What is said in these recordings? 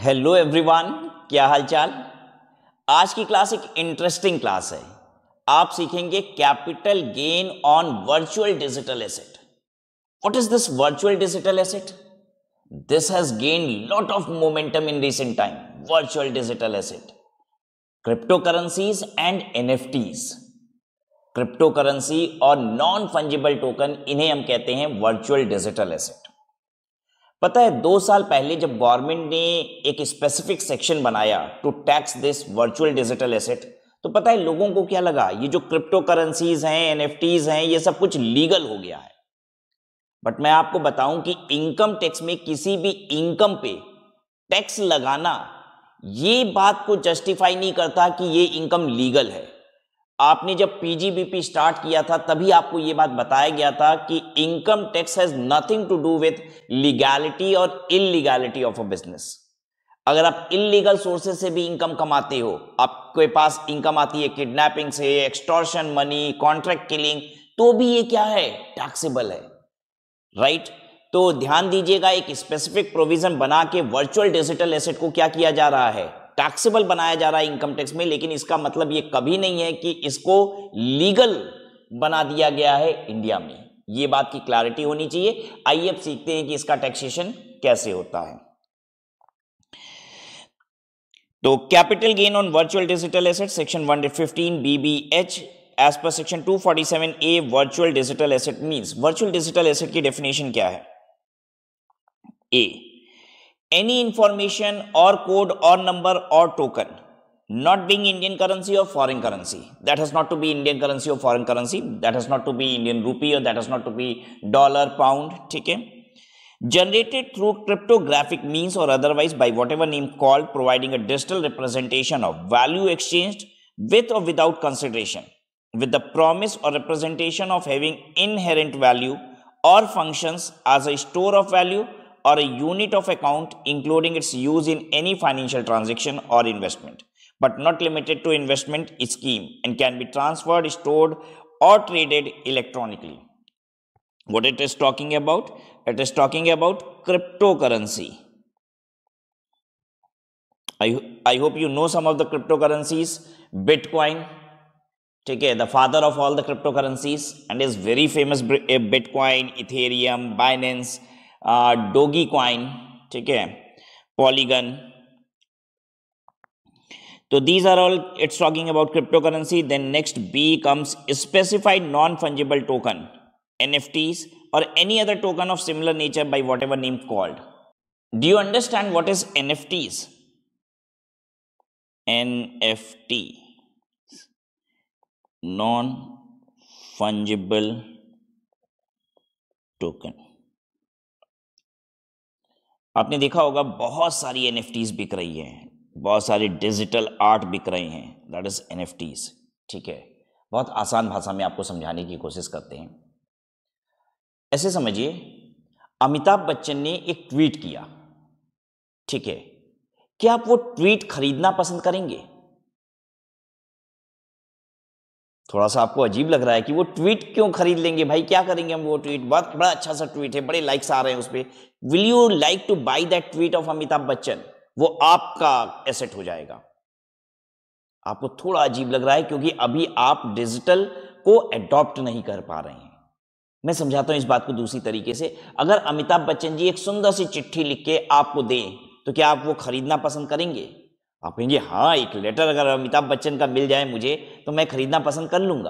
Hello everyone, क्या हालचाल। आज की क्लास एक इंटरेस्टिंग क्लास है। आप सीखेंगे capital gain on virtual digital asset. What is this virtual digital asset? This has gain lot of momentum in recent time. Virtual digital asset, crypto currencies and NFTs. Crypto currency और non fungible token, इन्हें हम कहते हैं virtual digital asset. पता है 2 साल पहले जब गवर्नमेंट ने एक स्पेसिफिक सेक्शन बनाया to tax this virtual digital asset, तो पता है लोगों को क्या लगा, ये जो क्रिप्टो करेंसीज हैं, एनएफटीज हैं, ये सब कुछ लीगल हो गया है। बट मैं आपको बताऊं कि इनकम टैक्स में किसी भी इनकम पे टैक्स लगाना ये बात को जस्टिफाई नहीं करता कि ये इनकम लीगल है। आपने जब पीजीबीपी स्टार्ट किया था तभी आपको यह बात बताया गया था कि income tax has nothing to do with legality और इलीगैलिटी ऑफ अ बिजनेस। अगर आप इलीगल सोर्सेज से भी इनकम कमाते हो, आपके पास इनकम आती है किडनैपिंग से, एक्सटॉर्शन मनी, कॉन्ट्रैक्ट किलिंग, तो भी ये क्या है, टैक्सेबल है, राइट। तो ध्यान दीजिएगा, एक स्पेसिफिक प्रोविजन बना के वर्चुअल डिजिटल एसेट को क्या किया जा रहा है, टैक्सेबल बनाया जा रहा है इनकम टैक्स में। लेकिन इसका मतलब ये कभी नहीं है कि इसको लीगल बना दिया गया है इंडिया में। ये बात की क्लैरिटी होनी चाहिए। आइए अब सीखते हैं कि इसका टैक्सेशन कैसे होता है। तो capital gain on virtual digital asset section 115 BBH as per section 247A virtual digital asset means, virtual digital asset की डेफिनेशन क्या है? ए, any information or code or number or token not being Indian currency or foreign currency, that has not to be Indian currency or foreign currency, that has not to be Indian rupee or that has not to be dollar, pound, ठीक है, generated through cryptographic means or otherwise by whatever name called, providing a digital representation of value exchanged with or without consideration, with the promise or representation of having inherent value or functions as a store of value or a unit of account, including its use in any financial transaction or investment, but not limited to investment scheme, and can be transferred, stored, or traded electronically. What it is talking about? It is talking about cryptocurrency. I hope you know some of the cryptocurrencies. Bitcoin, ठीक है, the father of all the cryptocurrencies and is very famous. Bitcoin, Ethereum, Binance, Dogecoin, ठीक है, Polygon. तो these are all, it's talking about crypto currency. Then next becomes specified non fungible token, NFTs और any other token of similar nature by whatever name called. Do you understand what is NFTs? NFT, non fungible token. आपने देखा होगा बहुत सारी NFTs बिक रही हैं, बहुत सारे डिजिटल आर्ट बिक रहे हैं, दैट इज एनएफटीज, ठीक है। बहुत आसान भाषा में आपको समझाने की कोशिश करते हैं। ऐसे समझिए, अमिताभ बच्चन ने एक ट्वीट किया, ठीक है, क्या आप वो ट्वीट खरीदना पसंद करेंगे? थोड़ा सा आपको अजीब लग रहा है कि वो ट्वीट क्यों खरीद लेंगे भाई, क्या करेंगे हम वो ट्वीट, बहुत बड़ा अच्छा सा ट्वीट है, बड़े लाइक्स आ रहे हैं उस पर। Will you like to buy that tweet of Amitabh Bachchan? वो आपका एसेट हो जाएगा। आपको थोड़ा अजीब लग रहा है क्योंकि अभी आप डिजिटल को एडॉप्ट नहीं कर पा रहे हैं। मैं समझाता हूं इस बात को दूसरी तरीके से। अगर अमिताभ बच्चन जी एक सुंदर सी चिट्ठी लिख के आपको दें तो क्या आप वो खरीदना पसंद करेंगे? आप कहेंगे हाँ, एक लेटर अगर अमिताभ बच्चन का मिल जाए मुझे तो मैं खरीदना पसंद कर लूंगा।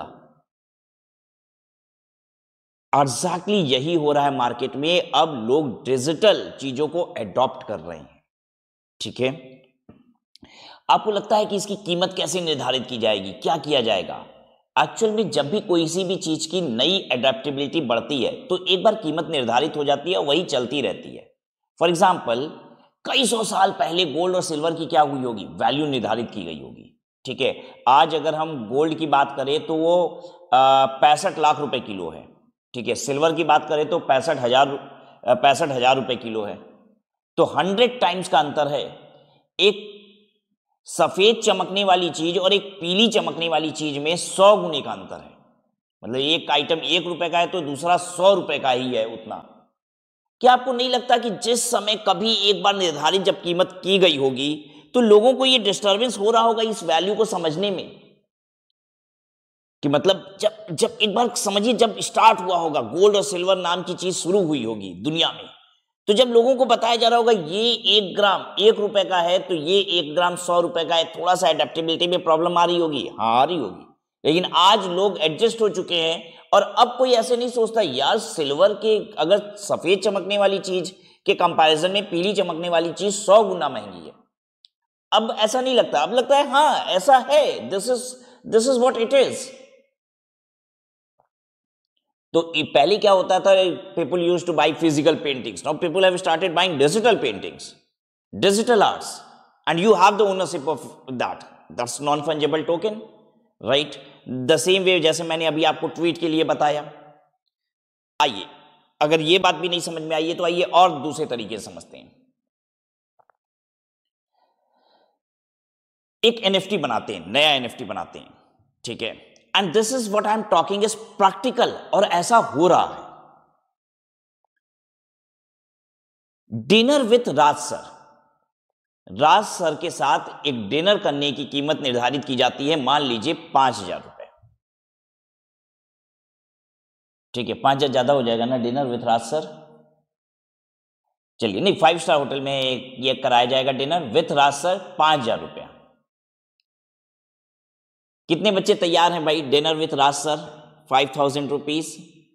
एग्जैक्टली यही हो रहा है मार्केट में। अब लोग डिजिटल चीजों को एडॉप्ट कर रहे हैं, ठीक है। आपको लगता है कि इसकी कीमत कैसे निर्धारित की जाएगी, क्या किया जाएगा? एक्चुअल में जब भी कोई सी भी चीज की नई एडेप्टेबिलिटी बढ़ती है तो एक बार कीमत निर्धारित हो जाती है, वही चलती रहती है। फॉर एग्जाम्पल, कई सौ साल पहले गोल्ड और सिल्वर की क्या हुई होगी, वैल्यू निर्धारित की गई होगी, ठीक है। आज अगर हम गोल्ड की बात करें तो वो 65 लाख रुपए किलो है, ठीक है। सिल्वर की बात करें तो 65,000 रुपए किलो है। तो 100 टाइम्स का अंतर है। एक सफेद चमकने वाली चीज और एक पीली चमकने वाली चीज में 100 गुने का अंतर है। मतलब एक आइटम 1 रुपए का है तो दूसरा 100 रुपए का ही है उतना। क्या आपको नहीं लगता कि जिस समय कभी एक बार निर्धारित जब कीमत की गई होगी तो लोगों को ये डिस्टर्बेंस हो रहा होगा इस वैल्यू को समझने में, कि मतलब जब जब एक बार समझिए जब स्टार्ट हुआ होगा, गोल्ड और सिल्वर नाम की चीज शुरू हुई होगी दुनिया में, तो जब लोगों को बताया जा रहा होगा ये 1 ग्राम 1 रुपए का है, तो ये 1 ग्राम 100 रुपए का है, थोड़ा सा एडेप्टेबिलिटी में प्रॉब्लम आ रही होगी, हाँ आ रही होगी, लेकिन आज लोग एडजस्ट हो चुके हैं और अब कोई ऐसे नहीं सोचता यार सिल्वर के अगर सफेद चमकने वाली चीज के कंपैरिजन में पीली चमकने वाली चीज 100 गुना महंगी है। अब ऐसा नहीं लगता, अब लगता है हाँ ऐसा है, this is what it is. तो पहले क्या होता था, people use to buy physical paintings, now people have started buying digital paintings, digital arts, and you have the ownership of that's non fungible token, right. The same way जैसे मैंने अभी आपको tweet के लिए बताया। आइए अगर ये बात भी नहीं समझ में आई है तो आइए और दूसरे तरीके से समझते हैं। एक एनएफटी बनाते हैं, नया एनएफटी बनाते हैं, ठीक है, and this is what I am talking is practical, और ऐसा हो रहा है। Dinner with Raj sir, Raj sir के साथ एक डिनर करने की कीमत निर्धारित की जाती है, मान लीजिए 5,000 रुपए, ठीक है, 5,000 ज्यादा हो जाएगा ना, डिनर विथ राज सर, चलिए नहीं 5 स्टार होटल में ये कराया जाएगा डिनर विथ राज सर, 5,000 रुपया। कितने बच्चे तैयार हैं भाई dinner with Raj sir, 5,000 rupees.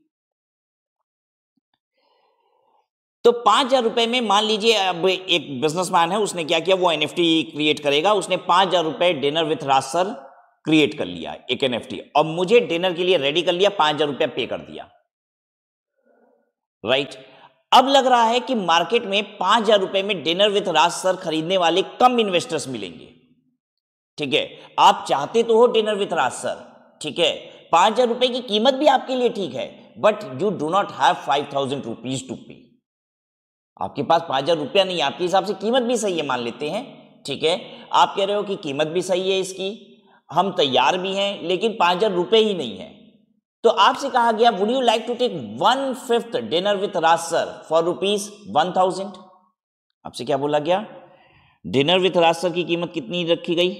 तो 5,000 रुपए में मान लीजिए अब एक बिजनेसमैन है, उसने क्या किया, वो एनएफटी क्रिएट करेगा, उसने 5,000 रुपए dinner with Raj sir create कर लिया एक एनएफटी, और मुझे डिनर के लिए रेडी कर लिया, 5,000 रुपया पे कर दिया, राइट। अब लग रहा है कि मार्केट में 5,000 रुपए में डिनर विथ राज सर खरीदने वाले कम इन्वेस्टर्स मिलेंगे, ठीक है। आप चाहते तो हो डिनर विथ राज सर, ठीक है, 5,000 रुपए की कीमत भी आपके लिए ठीक है, but you do not have 5,000 rupees to pay. आपके पास 5,000 रुपया नहीं है, आपके हिसाब से कीमत भी सही है मान लेते हैं, ठीक है, आप कह रहे हो कि कीमत भी सही है इसकी, हम तैयार भी हैं, लेकिन 5,000 रुपए ही नहीं है। तो आपसे कहा गया would you like to take 1/5 dinner with Raj sir for ₹1,000। आपसे क्या बोला गया, डिनर विथ राज सर की कीमत कितनी रखी गई,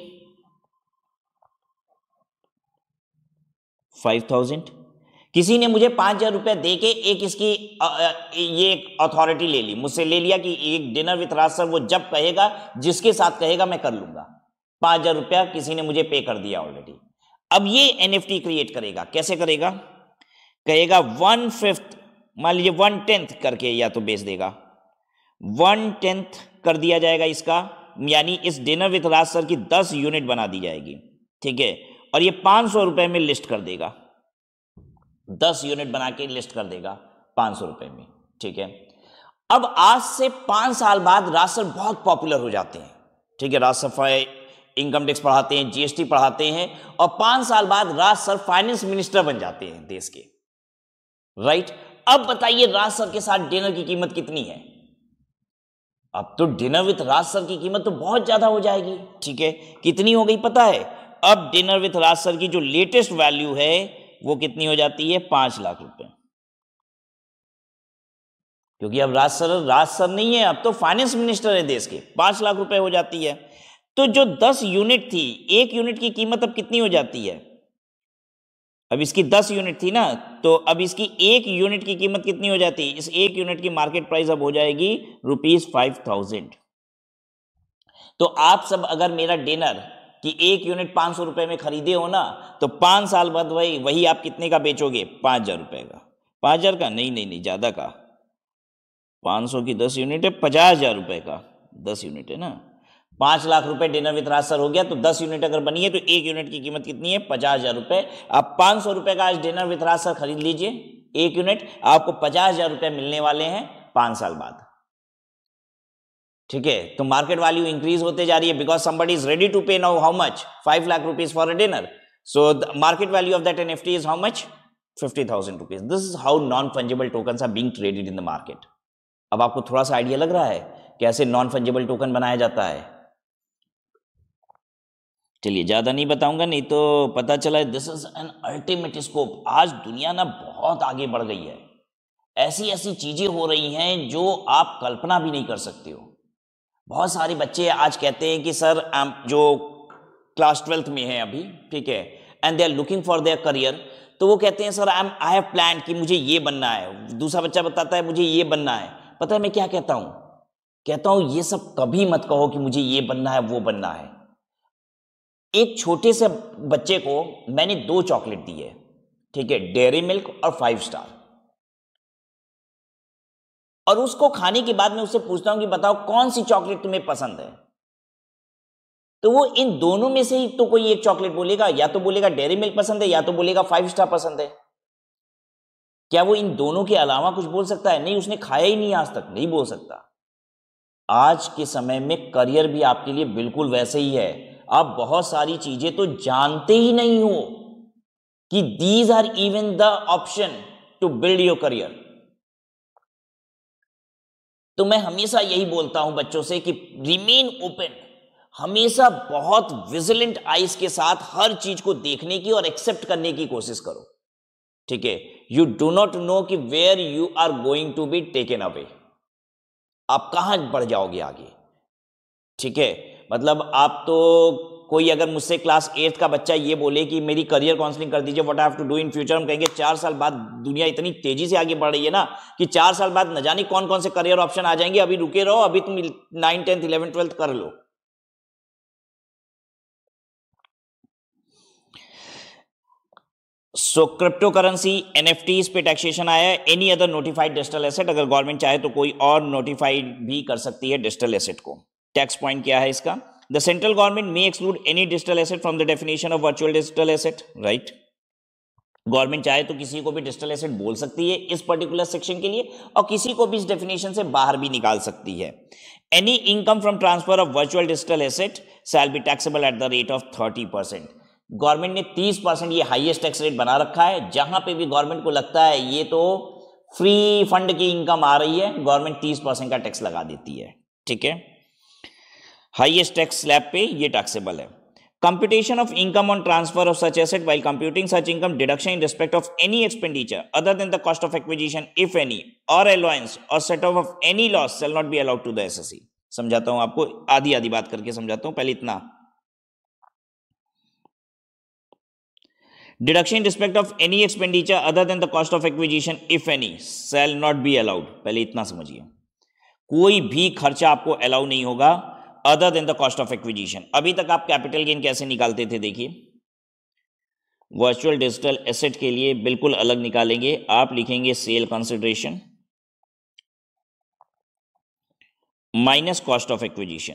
5,000। किसी ने मुझे 5,000 रुपया दे के एक इसकी ये एक अथॉरिटी ले ली, मुझसे ले लिया कि एक डिनर विथ राज सर वो जब कहेगा, जिसके साथ कहेगा मैं कर लूंगा, 5,000 रुपया किसी ने मुझे पे कर दिया ऑलरेडी। अब ये एनएफटी क्रिएट करेगा, कैसे करेगा, कहेगा 1/5, मान लीजिए 1/10 करके या तो बेच देगा, 1/10 कर दिया जाएगा इसका, यानी इस डिनर विथ राज सर की 10 यूनिट बना दी जाएगी, ठीक है, और ये 500 रुपए में लिस्ट कर देगा, 10 यूनिट बना के लिस्ट कर देगा 500 रुपए में, ठीक है। अब आज से 5 साल बाद राज सर बहुत पॉपुलर हो जाते हैं, ठीक है, राज सर इनकम टैक्स पढ़ाते हैं, जीएसटी पढ़ाते हैं, और 5 साल बाद राज सर फाइनेंस मिनिस्टर बन जाते हैं देश के, राइट। अब बताइए राज सर के साथ डिनर की कीमत कितनी है, अब तो डिनर विथ राज सर की कीमत तो बहुत ज्यादा हो जाएगी, ठीक है, कितनी हो गई पता है, अब डिनर विथ राज सर की जो लेटेस्ट वैल्यू है वो कितनी हो जाती है, 5 लाख रुपए, क्योंकि अब राज सर नहीं है, अब तो फाइनेंस मिनिस्टर है देश के, 5 लाख रुपए हो जाती है। तो जो 10 यूनिट थी, एक यूनिट की कीमत अब कितनी हो जाती है, अब इसकी 10 यूनिट थी ना, तो अब इसकी एक यूनिट की कीमत कितनी हो जाती है, इस एक यूनिट की मार्केट प्राइस अब हो जाएगी ₹5,000। तो आप सब अगर मेरा डिनर कि एक यूनिट 500 रुपए में खरीदे हो ना, तो 5 साल बाद वही आप कितने का बेचोगे, 5,000 रुपए का, 5,000 का नहीं ज्यादा का, 500 की 10 यूनिट है, 50,000 रुपए का 10 यूनिट है ना, 5 लाख रुपए डिनर विथ राज सर हो गया, तो 10 यूनिट अगर बनी है तो एक यूनिट की कीमत कितनी है, 50,000 रुपए। आप 500 रुपए का आज डिनर विथ राज सर खरीद लीजिए एक यूनिट, आपको 50,000 रुपए मिलने वाले हैं 5 साल बाद, ठीक है। तो मार्केट वैल्यू इंक्रीज होते जा रही है, because somebody is ready to pay now how much, 5 lakh rupees for a dinner, so the market value of that NFT is how much, 50,000 rupees. This is how non fungible tokens are being traded in the market. अब आपको थोड़ा सा idea लग रहा है कैसे non fungible token बनाया जाता है। चलिए ज्यादा नहीं बताऊंगा, नहीं तो पता चला this is an ultimate scope. आज दुनिया ना बहुत आगे बढ़ गई है, ऐसी ऐसी चीजें हो रही हैं जो आप कल्पना भी नहीं कर सकते हो। बहुत सारे बच्चे आज कहते हैं कि सर जो क्लास 12th में है अभी, ठीक है, and they are looking for their career, तो वो कहते हैं सर आई हैव प्लान कि मुझे ये बनना है। दूसरा बच्चा बताता है मुझे ये बनना है। पता है मैं क्या कहता हूं? कहता हूं ये सब कभी मत कहो कि मुझे ये बनना है वो बनना है। एक छोटे से बच्चे को मैंने 2 चॉकलेट दी है, ठीक है, डेयरी मिल्क और 5 स्टार, और उसको खाने के बाद मैं उससे पूछता हूं कि बताओ कौन सी चॉकलेट तुम्हें पसंद है, तो वो इन दोनों में से ही तो कोई एक चॉकलेट बोलेगा, या तो बोलेगा डेयरी मिल्क पसंद है या तो बोलेगा 5 स्टार पसंद है। क्या वो इन दोनों के अलावा कुछ बोल सकता है? नहीं, उसने खाया ही नहीं आज तक, नहीं बोल सकता। आज के समय में करियर भी आपके लिए बिल्कुल वैसे ही है। आप बहुत सारी चीजें तो जानते ही नहीं हो कि these are even the option to build your career. तो मैं हमेशा यही बोलता हूं बच्चों से कि रिमेन ओपन, हमेशा बहुत विजिलेंट आइज के साथ हर चीज को देखने की और एक्सेप्ट करने की कोशिश करो, ठीक है। यू डू नॉट नो कि where you are going to be taken away, आप कहां बढ़ जाओगे आगे, ठीक है। मतलब आप तो कोई अगर मुझसे क्लास 8th का बच्चा ये बोले कि मेरी करियर काउंसलिंग कर दीजिए, what I have to do in future, हम कहेंगे 4 साल बाद दुनिया इतनी तेजी से आगे बढ़ रही है ना कि 4 साल बाद न जाने कौन कौन से करियर ऑप्शन आ जाएंगे। अभी रुके रहो, अभी तुम 9, 10th, 11th, 12th कर लो। सो क्रिप्टो करेंसी, एनएफटीज पे टैक्सेशन आया है। Any other notified digital asset, अगर गवर्नमेंट चाहे तो कोई और नोटिफाइड भी कर सकती है डिजिटल एसेट को। टैक्स पॉइंट क्या है इसका? The central government may exclude any digital asset from the definition of virtual digital asset, right. Government चाहे तो किसी को भी डिजिटल एसेट बोल सकती है इस पर्टिकुलर सेक्शन के लिए, और किसी को भी इस डेफिनेशन से बाहर भी निकाल सकती है। Any income from transfer of virtual digital asset shall be taxable at the rate of 30%। Government ने 30% ये हाईएस्ट टैक्स रेट बना रखा है। जहां पे भी गवर्नमेंट को लगता है ये तो फ्री फंड की इनकम आ रही है, गवर्नमेंट 30% का टैक्स लगा देती है, ठीक है। हाईएस्ट टैक्स स्लैब पे ये टैक्सेबल है। Computation of income on transfer of such asset, while computing such income, deduction in respect of any expenditure other than the cost of acquisition, if any, or allowance or set off of any loss shall not be allowed to the SSE। समझाता हूं आपको, आधी आधी बात करके समझाता हूं, पहले इतना। Deduction in respect of any expenditure other than the cost of acquisition, if any, shall not be allowed। पहले इतना समझिए, कोई भी खर्चा आपको अलाउ नहीं होगा other than the cost of acquisition. अभी तक आप कैपिटल गेन कैसे निकालते थे? देखिए, वर्चुअल डिजिटल एसेट के लिए बिल्कुल अलग निकालेंगे। आप लिखेंगे sale consideration minus cost of acquisition,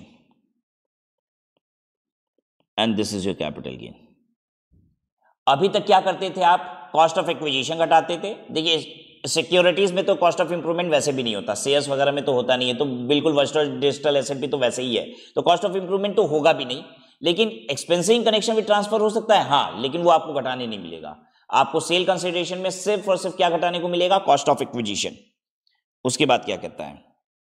and this is your capital gain. अभी तक क्या करते थे आप? कॉस्ट ऑफ एक्विजिशन घटाते थे। देखिए, सिक्योरिटीज में तो कॉस्ट ऑफ इंप्रूवमेंट वैसे भी नहीं होता, शेयर्स वगैरह में तो होता नहीं है, तो बिल्कुल वर्चुअल डिजिटल एसेट भी तो वैसे ही है, तो कॉस्ट ऑफ इंप्रूवमेंट तो होगा भी नहीं। लेकिन एक्सपेंसिव कनेक्शन भी ट्रांसफर हो सकता है, हाँ, लेकिन वो आपको घटाने नहीं मिलेगा। आपको सेल कंसिडरेशन में सिर्फ और सिर्फ क्या घटाने को मिलेगा? Cost of acquisition. उसके बाद क्या कहता है?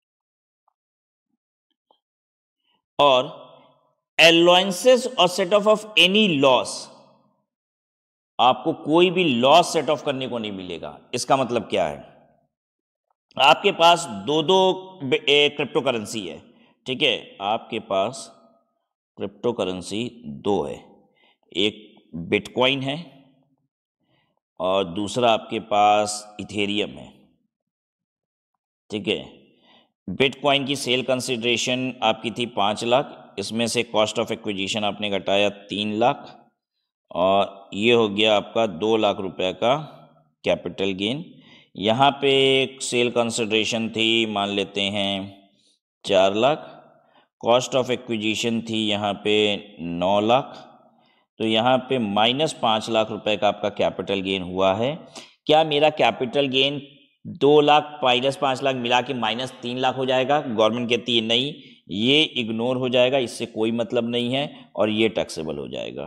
और अलाउंसेस और सेट ऑफ एनी लॉस, आपको कोई भी लॉस सेट ऑफ करने को नहीं मिलेगा। इसका मतलब क्या है? आपके पास दो क्रिप्टो करेंसी है, ठीक है, आपके पास क्रिप्टो करेंसी 2 है, एक बिटकॉइन है और दूसरा आपके पास इथेरियम है, ठीक है। बिटकॉइन की सेल कंसिडरेशन आपकी थी 5 लाख, इसमें से कॉस्ट ऑफ एक्विजिशन आपने घटाया 3 लाख, और ये हो गया आपका 2 लाख रुपए का कैपिटल गेन। यहाँ पे एक सेल कंसिडरेशन थी, मान लेते हैं 4 लाख, कॉस्ट ऑफ एक्विजिशन थी यहाँ पे 9 लाख, तो यहाँ पे -5 लाख रुपए का आपका कैपिटल गेन हुआ है। क्या मेरा कैपिटल गेन 2 लाख -5 लाख मिला के -3 लाख हो जाएगा? गवर्नमेंट कहती है नहीं, ये इग्नोर हो जाएगा, इससे कोई मतलब नहीं है, और ये टैक्सेबल हो जाएगा।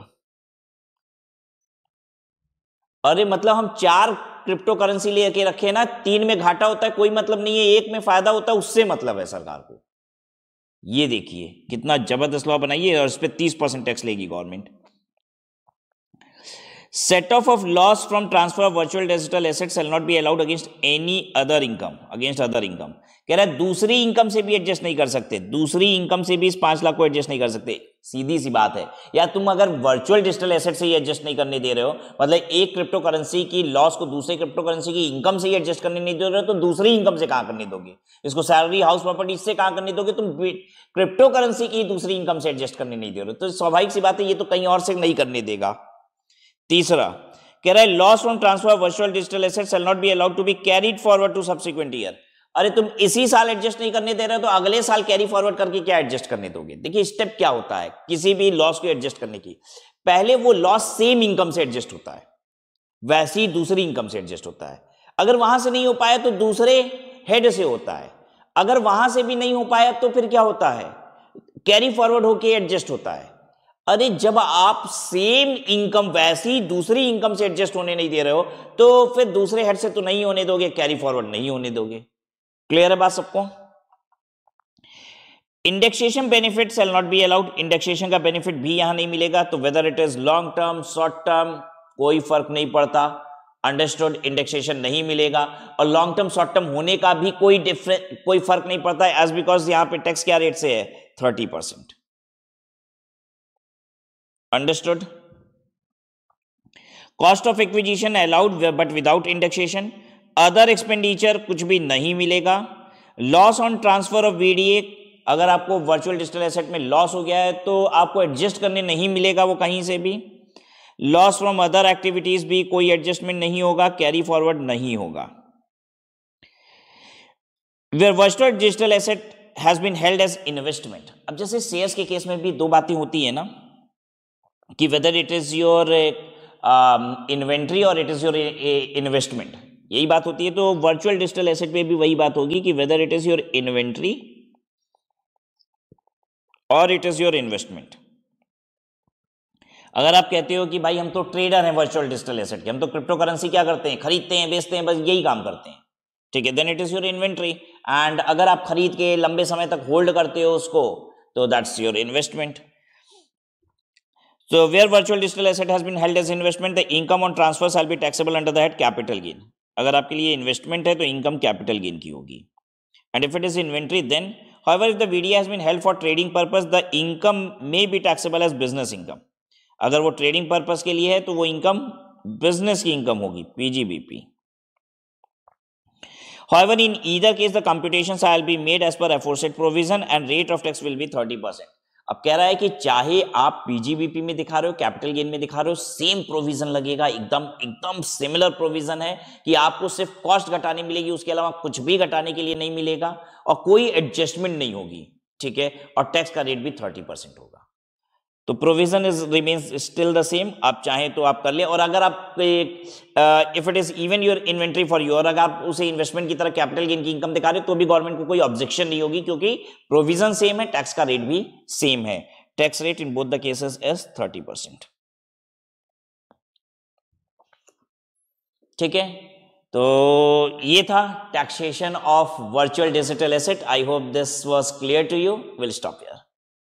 अरे मतलब हम 4 क्रिप्टो करेंसी लेके रखे ना, 3 में घाटा होता है कोई मतलब नहीं है, 1 में फायदा होता है, उससे मतलब है सरकार को। ये देखिए कितना जबरदस्त लॉ बनाइए, और इस पे 30% टैक्स लेगी government. Set off loss from transfer of virtual digital asset shall not be allowed against any other income, against other income. कह रहा है दूसरी इनकम से भी एडजस्ट नहीं कर सकते, दूसरी इनकम से भी इस 5 लाख को एडजस्ट नहीं कर सकते। सीधी सी बात है, या तुम अगर वर्चुअल डिजिटल एसेट से ही एडजस्ट नहीं करने दे रहे हो, मतलब एक क्रिप्टो करेंसी की लॉस को दूसरे क्रिप्टो करेंसी की इनकम से ही एडजस्ट करने नहीं दे रहे हो, तो दूसरी इनकम से कहां करने दोगे? इसको सैलरी, हाउस प्रॉपर्टी से कहां करने दोगे? तुम क्रिप्टो करेंसी की दूसरी इनकम से एडजस्ट करने नहीं दे रहे हो, तो स्वाभाविक सी बात है ये तो कहीं और से नहीं करने देगा। तीसरा कह रहा है loss from transfer of virtual digital asset shall not be allowed to be carried forward to subsequent year. अरे तुम इसी साल एडजस्ट नहीं करने दे रहे हो तो अगले साल कैरी फॉरवर्ड करके क्या एडजस्ट करने दोगे? देखिए स्टेप क्या होता है किसी भी लॉस को एडजस्ट करने की, पहले वो लॉस सेम इनकम से एडजस्ट होता है, वैसे ही दूसरी इनकम से एडजस्ट होता है। अगर वहां से नहीं हो पाया तो दूसरे हेड से होता है, अगर वहां से भी नहीं हो पाया तो फिर क्या होता है? कैरी फॉरवर्ड होके एडजस्ट होता है। अरे जब आप सेम इनकम वैसी दूसरी इनकम से एडजस्ट होने नहीं दे रहे हो तो फिर दूसरे हेड से तो नहीं होने दोगे, कैरी फॉरवर्ड नहीं होने दोगे। क्लियर है बात सबको? Indexation benefit shall not be allowed, indexation का बेनिफिट भी यहां नहीं मिलेगा। तो whether it is long term short term कोई फर्क नहीं पड़ता, अंडरस्टूड, इंडेक्सेशन नहीं मिलेगा। और लॉन्ग टर्म शॉर्ट टर्म होने का भी कोई फर्क नहीं पड़ता एज बिकॉज यहां पे टैक्स क्या रेट से है? 30%। Understood? Cost of acquisition allowed but without indexation. Other expenditure कुछ भी नहीं मिलेगा। Loss on transfer of VDA, अगर आपको वर्चुअल डिजिटल एसेट में लॉस हो गया है तो आपको एडजस्ट करने नहीं मिलेगा वो कहीं से भी। लॉस फ्रॉम अदर एक्टिविटीज भी कोई एडजस्टमेंट नहीं होगा, कैरी फॉरवर्ड नहीं होगा। Where virtual digital asset has been held as investment. अब जैसे शेयर्स के केस में भी दो बातें होती है ना कि whether it is your inventory और इट इज योर इन्वेस्टमेंट, यही बात होती है। तो वर्चुअल डिजिटल एसेट पे भी वही बात होगी कि whether it is your inventory और इट इज योर इन्वेस्टमेंट। अगर आप कहते हो कि भाई हम तो ट्रेडर हैं वर्चुअल डिजिटल एसेट के, हम तो क्रिप्टो करेंसी क्या करते हैं, खरीदते हैं बेचते हैं, बस यही काम करते हैं, ठीक है, then it is your inventory. And अगर आप खरीद के लंबे समय तक होल्ड करते हो उसको तो that's your investment. So where virtual digital asset has been held as investment, the income on transfer shall be taxable under the head capital gain. अगर आपके लिए इन्वेस्टमेंट है तो इनकम कैपिटल गेन की होगी। And if it is inventory then however if the VDA has been held for trading purpose the income may be taxable as business income. अगर वो trading purpose के लिए है तो वो इनकम बिजनेस की इनकम होगी, PGBP. However in either case the computation shall be made as per aforesaid provision and rate of tax will be 30%. अब कह रहा है कि चाहे आप पीजीबीपी में दिखा रहे हो, कैपिटल गेन में दिखा रहे हो, सेम प्रोविजन लगेगा, एकदम सिमिलर प्रोविजन है कि आपको सिर्फ कॉस्ट घटाने मिलेगी, उसके अलावा कुछ भी घटाने के लिए नहीं मिलेगा और कोई एडजस्टमेंट नहीं होगी, ठीक है, और टैक्स का रेट भी 30% होगा। तो provision is remains still the same, आप चाहें तो आप कर ले। और अगर आप if it is even your inventory for you, और अगर आप उसे इन्वेस्टमेंट की तरह कैपिटल गेन की इनकम दिखा रहे हो तो भी गवर्नमेंट को कोई ऑब्जेक्शन नहीं होगी क्योंकि प्रोविजन सेम है, टैक्स का रेट भी सेम है। Tax rate in both the cases is 30%। ठीक है, तो ये था taxation of virtual digital asset. I hope this was clear to you. Will stop here.